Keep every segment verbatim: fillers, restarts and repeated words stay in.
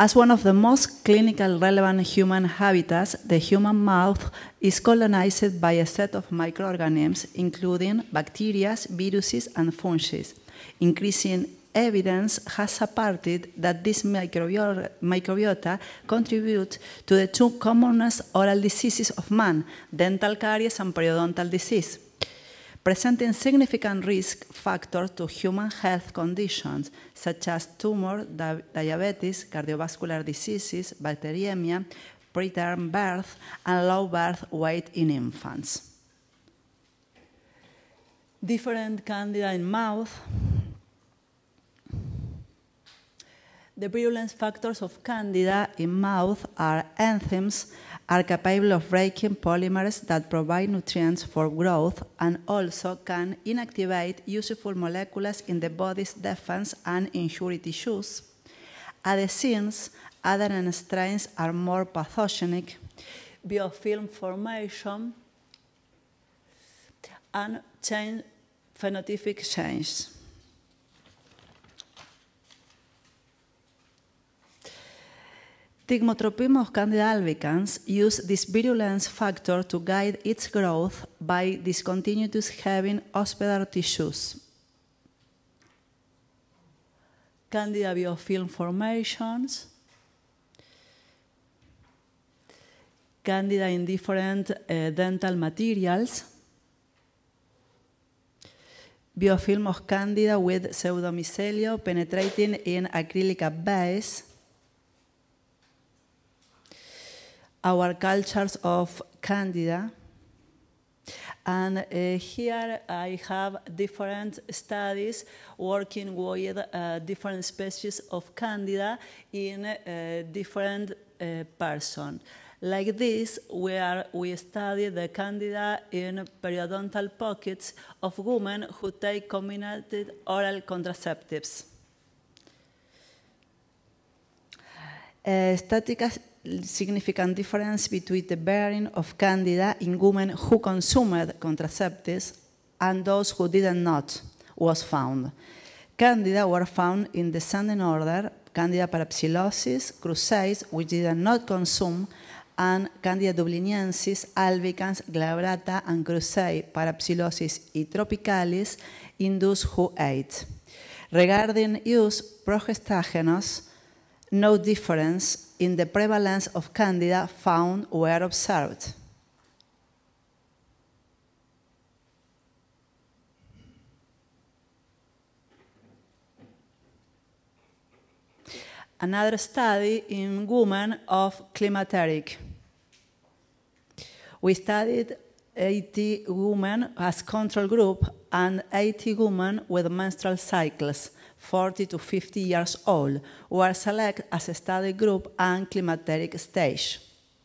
As one of the most clinically relevant human habitats, the human mouth is colonized by a set of microorganisms, including bacteria, viruses, and fungi. Increasing evidence has supported that this microbiota, microbiota contribute to the two commonest oral diseases of man, dental caries and periodontal disease, presenting significant risk factors to human health conditions such as tumor, di diabetes, cardiovascular diseases, bacteremia, preterm birth, and low birth weight in infants. Different candida in mouth. The virulence factors of candida in mouth are enzymes are capable of breaking polymers that provide nutrients for growth and also can inactivate useful molecules in the body's defense and injury tissues. Adhesins, adherent strains are more pathogenic. Biofilm formation and change, phenotypic change. Thigmotropin of Candida albicans use this virulence factor to guide its growth by discontinuous having hospedar tissues. Candida biofilm formations. Candida in different uh, dental materials. Biofilm of Candida with pseudomycelio penetrating in acrylic base. Our cultures of Candida. And uh, here I have different studies working with uh, different species of Candida in uh, different uh, persons. Like this, where we study the Candida in periodontal pockets of women who take combined oral contraceptives. Uh, statistical significant difference between the bearing of Candida in women who consumed contraceptives and those who did not was found. Candida were found in descending order: Candida parapsilosis, cruceis, which did not consume, and Candida dubliniensis, albicans, glabrata, and cruceis, parapsilosis, y tropicalis in those who ate. Regarding use, progestagenos, no difference in the prevalence of Candida found were observed. Another study in women of climacteric. We studied eighty women as control group and eighty women with menstrual cycles, forty to fifty years old, were selected as a study group and climacteric stage.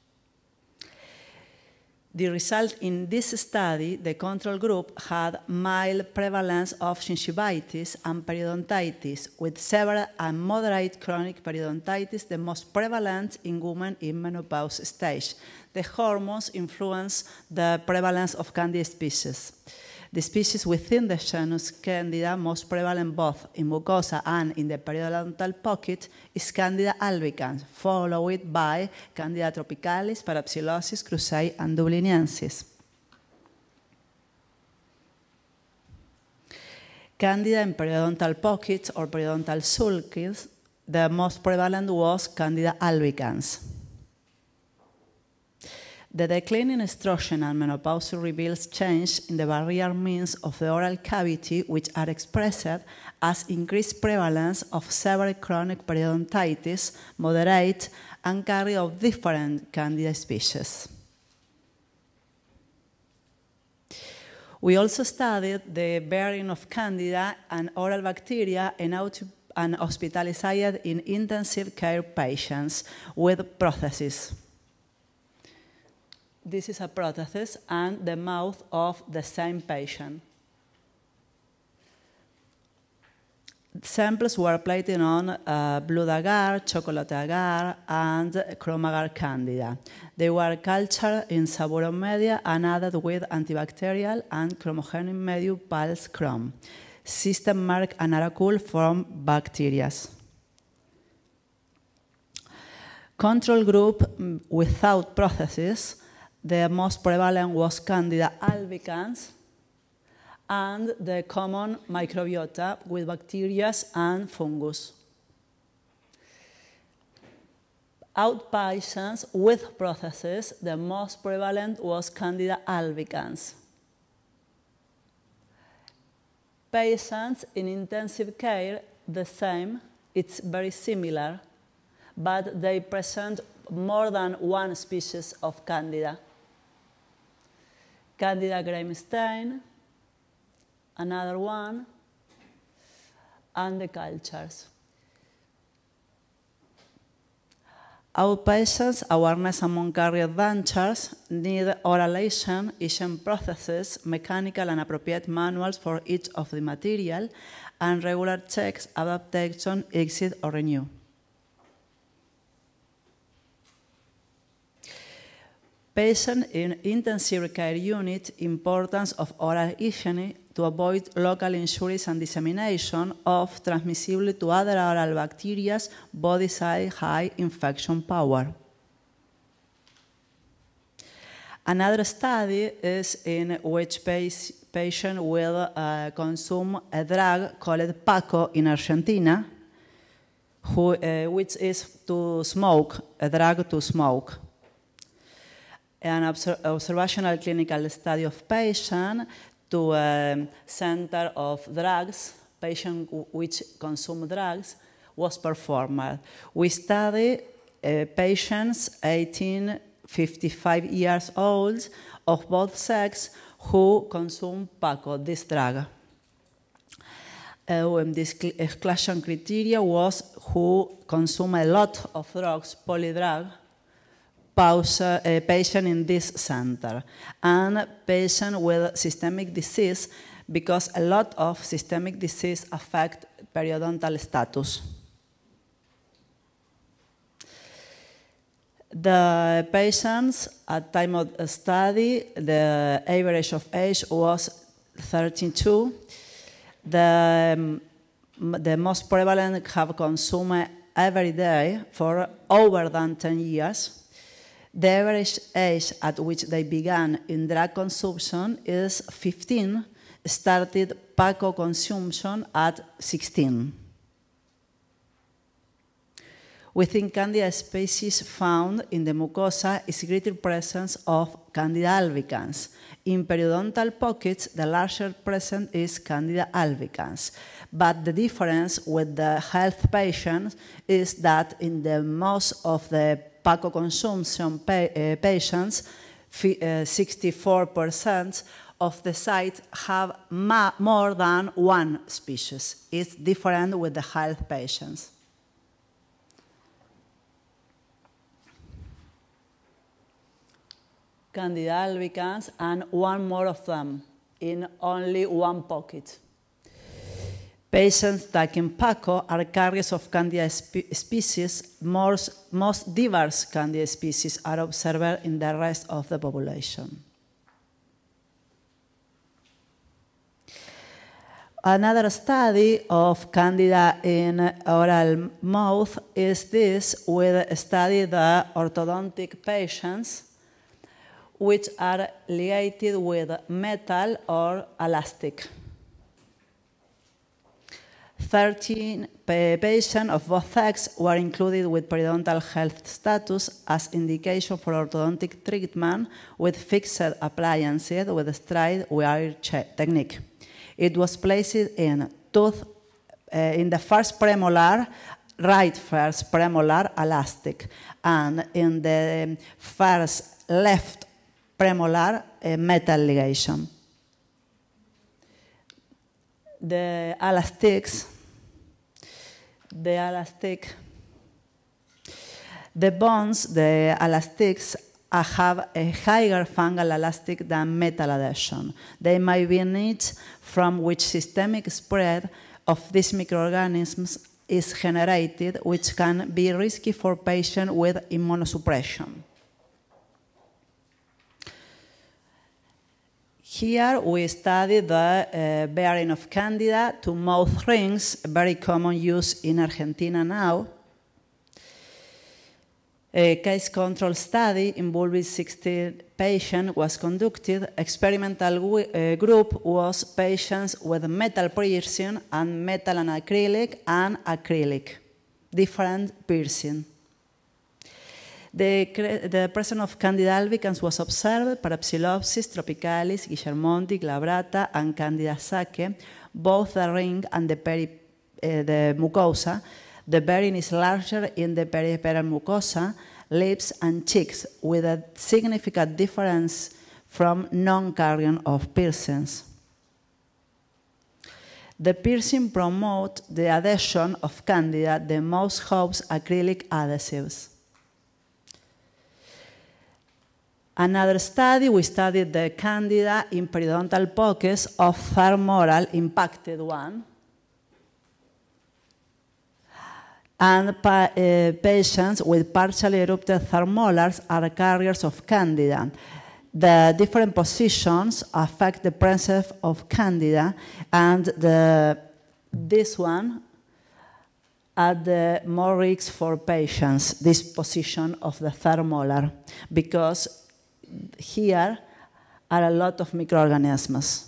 The result in this study, the control group had mild prevalence of gingivitis and periodontitis, with severe and moderate chronic periodontitis, the most prevalent in women in menopause stage. The hormones influence the prevalence of Candida species. The species within the genus Candida most prevalent both in mucosa and in the periodontal pocket is Candida albicans, followed by Candida tropicalis, parapsilosis, cruceis, and dubliniensis. Candida in periodontal pockets or periodontal sulcus, the most prevalent was Candida albicans. The decline in estrogen and menopause reveals change in the barrier means of the oral cavity, which are expressed as increased prevalence of several chronic periodontitis, moderate, and carry of different Candida species. We also studied the bearing of Candida and oral bacteria in and hospitalized in intensive care patients with prostheses. This is a prosthesis and the mouth of the same patient. Samples were plated on uh, blood agar, chocolate agar, and chrome agar Candida. They were cultured in Saburon media and added with antibacterial and chromogenic medium pulse chrome. System mark and aracul from bacteria. Control group without processes, the most prevalent was Candida albicans, and the common microbiota with bacteria and fungus. Outpatients with processes, the most prevalent was Candida albicans. Patients in intensive care, the same, it's very similar, but they present more than one species of Candida. Candida Gramstein, another one, and the cultures. Outpatients, awareness among carrier adventures, need oral agent, agent processes, mechanical and appropriate manuals for each of the material, and regular checks, adaptation, exit, or renew. Patient in intensive care unit, importance of oral hygiene to avoid local injuries and dissemination of transmissibility to other oral bacteria, body size, high infection power. Another study is in which patient will uh, consume a drug called Paco in Argentina, who, uh, which is to smoke, a drug to smoke. An obser observational clinical study of patient to a center of drugs, patients which consume drugs, was performed. We studied uh, patients eighteen, fifty-five years old of both sexes who consume Paco, this drug. Uh, this exclusion criteria was who consume a lot of drugs, polydrug, Pause, uh, patient in this center, and patient with systemic disease, because a lot of systemic disease affect periodontal status. The patients at time of study, the average of age was thirty-two. The, um, the most prevalent have consumed every day for over than ten years. The average age at which they began in drug consumption is fifteen, started Paco consumption at sixteen. Within Candida species found in the mucosa is greater presence of Candida albicans. In periodontal pockets, the larger presence is Candida albicans. But the difference with the health patients is that in the most of the Paco consumption pa uh, patients, sixty-four percent of the sites have ma more than one species. It's different with the health patients. Candida albicans, and one more of them in only one pocket. Patients taking Paco are carriers of Candida spe species. Most, most diverse Candida species are observed in the rest of the population. Another study of Candida in oral mouth is this, with a study the orthodontic patients which are ligated with metal or elastic. thirteen patients of both sexes were included with periodontal health status as indication for orthodontic treatment with fixed appliances with a straight wire technique. It was placed in tooth uh, in the first premolar, right first premolar elastic, and in the first left premolar uh, metal ligation. The elastics, the elastic, the bones, the elastics uh, have a higher fungal elastic than metal adhesion. They might be niches from which systemic spread of these microorganisms is generated, which can be risky for patients with immunosuppression. Here we study the uh, bearing of Candida to mouth rings, very common use in Argentina now. A case control study involving sixteen patients was conducted. Experimental uh, group was patients with metal piercing and metal and acrylic and acrylic, different piercing. The, the presence of Candida albicans was observed, Parapsilopsis tropicalis, Guillermondi, glabrata, and Candida saké, both the ring and the, peri, uh, the mucosa. The bearing is larger in the peripheral mucosa, lips, and cheeks, with a significant difference from non-carrion of piercings. The piercing promotes the adhesion of Candida, the most host acrylic adhesives. Another study, we studied the Candida in periodontal pockets of third molar impacted one. And pa uh, patients with partially erupted third molars are carriers of Candida. The different positions affect the presence of Candida, and the, this one are the more risk for patients, this position of the third molar, because here are a lot of microorganisms.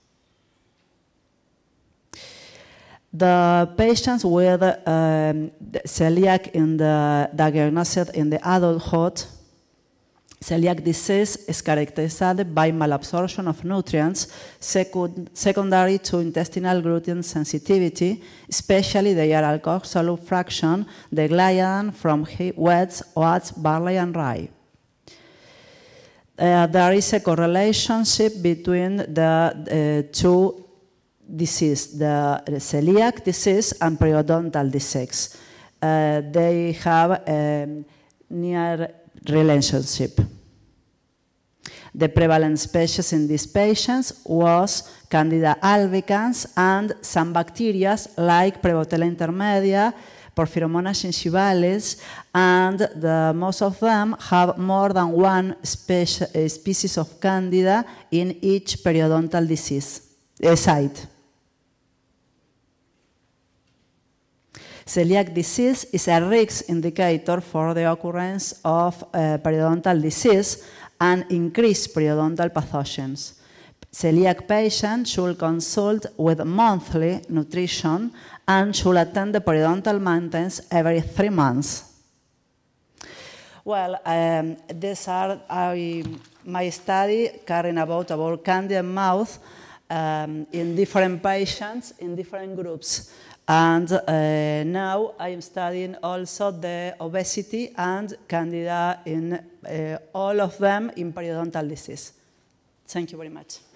The patients with um, celiac in the diagnosed in the adulthood, celiac disease is characterized by malabsorption of nutrients second, secondary to intestinal gluten sensitivity, especially the alcohol fraction, the gliadin from wheat, oats, barley, and rye. Uh, there is a correlation between the uh, two disease, the celiac disease and periodontal disease. Uh, they have a near relationship. The prevalent species in these patients was Candida albicans and some bacteria like Prevotella intermedia, Porphyromonas gingivalis, and the, most of them have more than one speci species of Candida in each periodontal disease uh, site. Celiac disease is a risk indicator for the occurrence of uh, periodontal disease and increased periodontal pathogens. Celiac patients should consult with monthly nutrition and should attend the periodontal maintenance every three months. Well, um, these are uh, my study carrying about about Candida mouth um, in different patients in different groups. And uh, now I am studying also the obesity and Candida in uh, all of them in periodontal disease. Thank you very much.